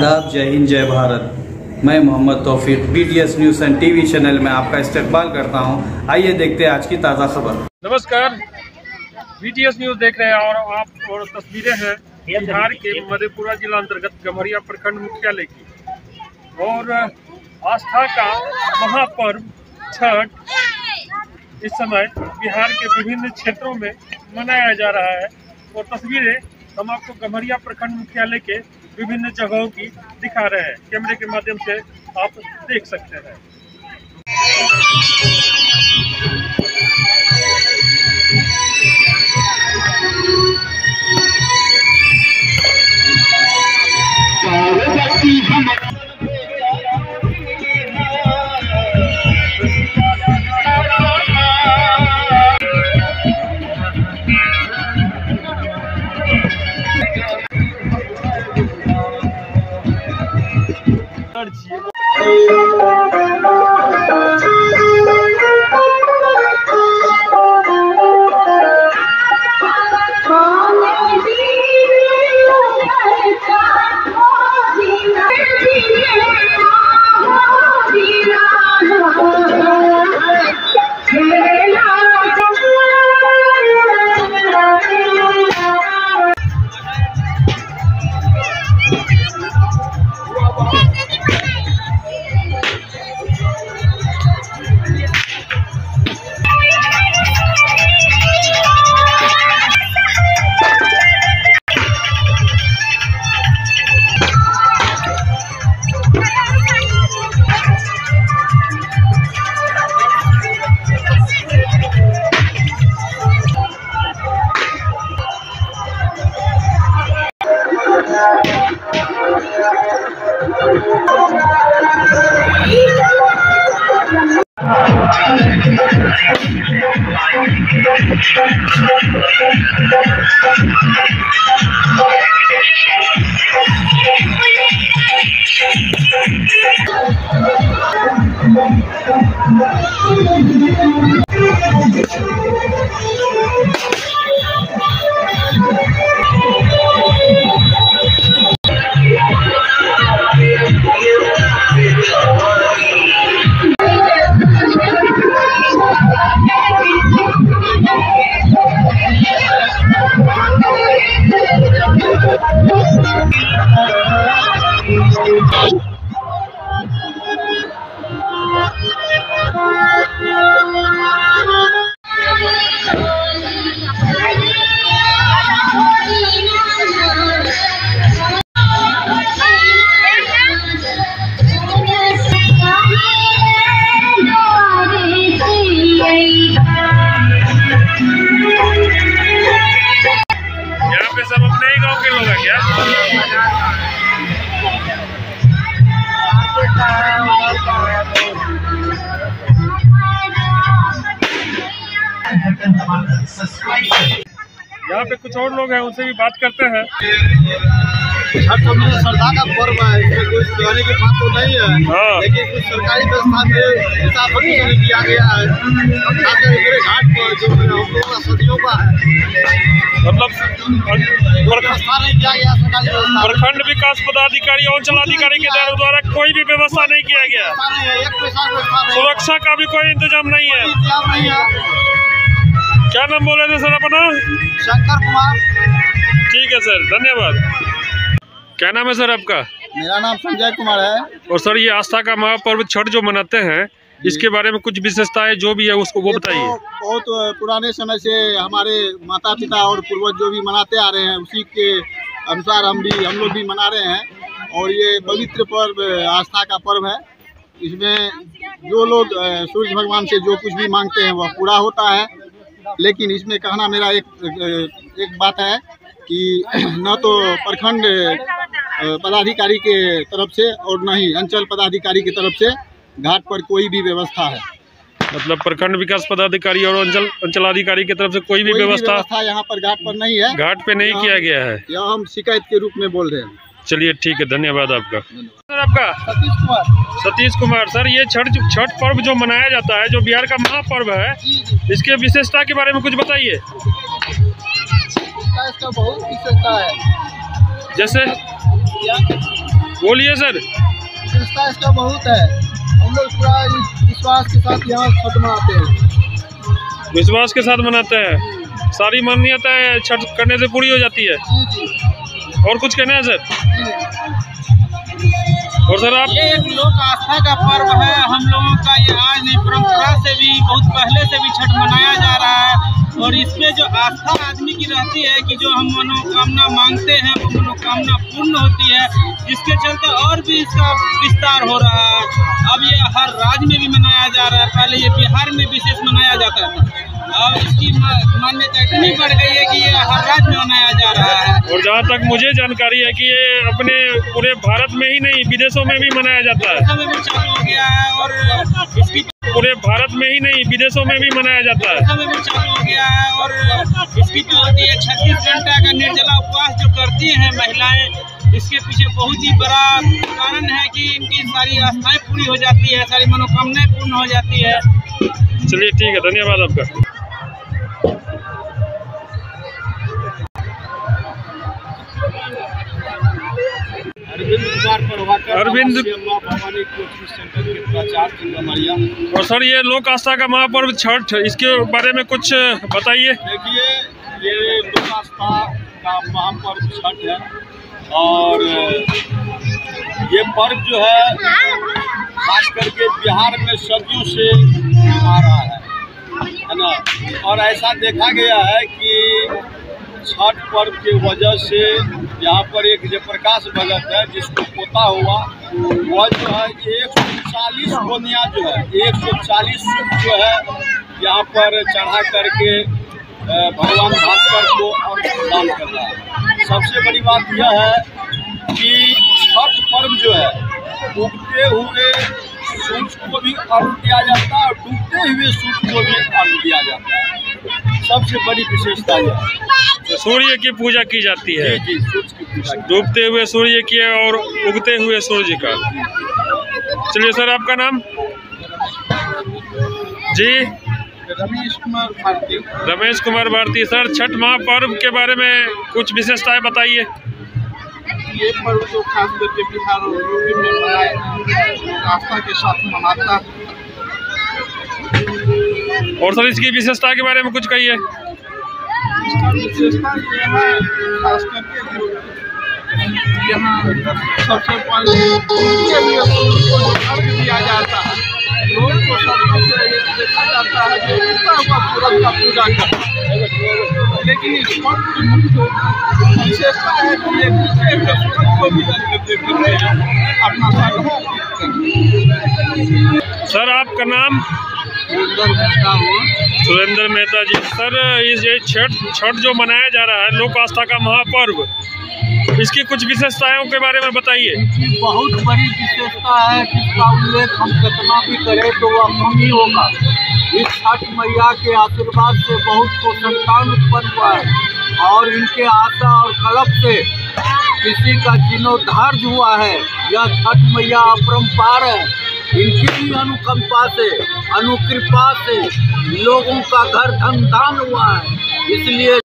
आदाब, जय हिंद, जय भारत। मैं Mohammad Taufiq BTS news and TV channel में आपका इस्तकबाल करता हूं। आइए देखते हैं आज की ताज़ा खबर। नमस्कार, BTS न्यूज़ देख रहे हैं और तस्वीरें हैं बिहार के मधेपुरा जिला अंतर्गत गम्हरिया प्रखंड मुख्यालय की। और आस्था का महापर्व छठ इस समय बिहार के विभिन्न क्षेत्रों में मनाया जा रहा है। और तस्वीरें हम आपको गम्हरिया प्रखंड मुख्यालय के विभिन्न जगहों की दिखा रहे हैं। कैमरे के माध्यम से आप देख सकते हैं। सब अपने ही गांव के लोग हैं क्या? यहाँ पे कुछ और लोग हैं, उनसे भी बात करते हैं। छठ तो मेरे श्रद्धा का पर्व है, इसमें कोई कहने की बात तो नहीं है। लेकिन कुछ सरकारी व्यवस्था के हिसाब से किया गया है। मेरे घाट पर जो हम लोगों का सदियों का मतलब व्यवस्था नहीं किया गया। सरकारी व्यवस्था प्रखंड विकास पदाधिकारी और अंचलाधिकारी के द्वारा कोई भी व्यवस्था नहीं किया गया। एक पैसा व्यवस्था नहीं, सुरक्षा का भी कोई इंतजाम नहीं है। नहीं है। क्या नाम बोले थे सर अपना? शंकर कुमार। ठीक है सर, धन्यवाद। क्या नाम है सर आपका? मेरा नाम संजय कुमार है। और सर ये आस्था का महापर्व छठ जो मनाते हैं, इसके बारे में कुछ विशेषताएं जो भी है उसको वो बताइए। बहुत पुराने समय से हमारे माता पिता और पूर्वज जो भी मनाते आ रहे हैं, उसी के अनुसार हम लोग भी मना रहे हैं। और ये पवित्र पर्व आस्था का पर्व है। इसमें जो लोग सूर्य भगवान से जो कुछ भी मांगते हैं वह पूरा होता है। लेकिन इसमें कहना मेरा एक बात है कि न तो प्रखंड पदाधिकारी के तरफ से और न ही अंचल पदाधिकारी की तरफ से घाट पर कोई भी व्यवस्था है। मतलब प्रखंड विकास पदाधिकारी और अंचलाधिकारी की तरफ से कोई भी व्यवस्था यहाँ पर घाट पर नहीं है। घाट पे नहीं किया गया है। यह हम शिकायत के रूप में बोल रहे हैं। चलिए ठीक है, धन्यवाद आपका। सर आपका? सतीश कुमार। सतीश कुमार। सर ये छठ पर्व जो मनाया जाता है, जो बिहार का महापर्व है, इसके विशेषता के बारे में कुछ बताइए। इसका बहुत विशेषता है। जैसे बोलिए सर। विशेषता इसका बहुत है। हम लोग पूरा विश्वास के साथ यहाँ छठ मनाते हैं। विश्वास के साथ मनाते हैं। सारी मान्यताएं छठ करने से पूरी हो जाती है। और कुछ कहना है सर? और सर आप? ये एक लोक आस्था का पर्व है। हम लोगों का ये आज नहीं, परंपरा से भी बहुत पहले से भी छठ मनाया जा रहा है। और इसमें जो आस्था आदमी की रहती है कि जो हम मनोकामना मांगते हैं वो मनोकामना पूर्ण होती है, जिसके चलते और भी इसका विस्तार हो रहा है। अब ये हर राज्य में भी मनाया जा रहा है। पहले ये बिहार में विशेष मनाया जाता था, अब इसकी मान्यता इतनी बढ़ गई है कि ये हर राज्य में मनाया जा रहा है। और जहाँ तक मुझे जानकारी है कि ये अपने पूरे भारत में ही नहीं विदेशों में भी मनाया जाता है। समय भी चालू हो गया है और इसकी पूरे भारत में ही नहीं विदेशों में भी मनाया जाता है। समय भी चालू हो गया है और इसकी जो होती है 36 घंटा का निर्जला उपवास जो करती हैं महिलाएं, इसके पीछे बहुत ही बड़ा कारण है कि इनकी सारी आस्थाएं पूरी हो जाती है, सारी मनोकामनाएं पूर्ण हो जाती है। चलिए ठीक है, धन्यवाद आपका। अरविंद भवानी कोचिंग सेंटर के प्राचार्य गमरिया। और सर ये लोक आस्था का महापर्व छठ, इसके बारे में कुछ बताइए। देखिए, ये लोक आस्था का महापर्व छठ है और ये पर्व जो है खास करके बिहार में सदियों से आ रहा है ना। और ऐसा देखा गया है कि छठ पर्व के वजह से यहाँ पर एक जयप्रकाश भगत है जिसको पोता हुआ, वह जो है 140 बोनिया जो है 140 सूप जो है यहाँ पर चढ़ा करके भगवान भास्कर को दान कर रहा है। सबसे बड़ी बात यह है कि छठ पर्व जो है उगते हुए सूरज को भी अर्घ दिया जाता है और डूबते हुए सूरज को भी अर्घ दिया जाता है। सबसे बड़ी विशेषता यह है। सूर्य की पूजा की जाती है। जी, सूरज की पूजा, डूबते हुए सूर्य की और उगते हुए सूर्य का। चलिए सर, आपका नाम? जी, रमेश कुमार भारती। रमेश कुमार भारती। सर, छठ महापर्व के बारे में कुछ विशेषताएं बताइए। ये पर्व जो खास करके बिहार और यूपी में मनाए आस्था के साथ मनाता है। और सर इसकी विशेषता के बारे में कुछ कहिए। इसका विशेषता ये है खास करके जो यहाँ सबसे पहले उनके लिए को जो अर्घ दिया जाता है, लोग को सबसे से देखा जाता है कि उगता हुआ सूरज का पूजा करता है। लेकिन इस पर्व की मुख्य विशेषता है कि ये उगते हुए सूरज को भी अर्घ देते हैं अपना स्वागत। सर, आपका नाम? सुरेंद्र मेहता जी। सर, ये छठ जो मनाया जा रहा है लोक आस्था का महापर्व, इसकी कुछ विशेषताओं के बारे में बताइए। बहुत बड़ी विशेषता है जिसका उल्लेख हम कितना भी करें तो वह कम ही होगा। इस छठ मैया के आशीर्वाद से बहुत को संतान उत्पन्न हुआ है और इनके आशा और कल्प से किसी का जीर्णोद्धार हुआ है। यह छठ मैया अपरंपार है। इनकी भी अनुकंपा से, अनुकृपा से लोगों का घर धन दान हुआ है। इसलिए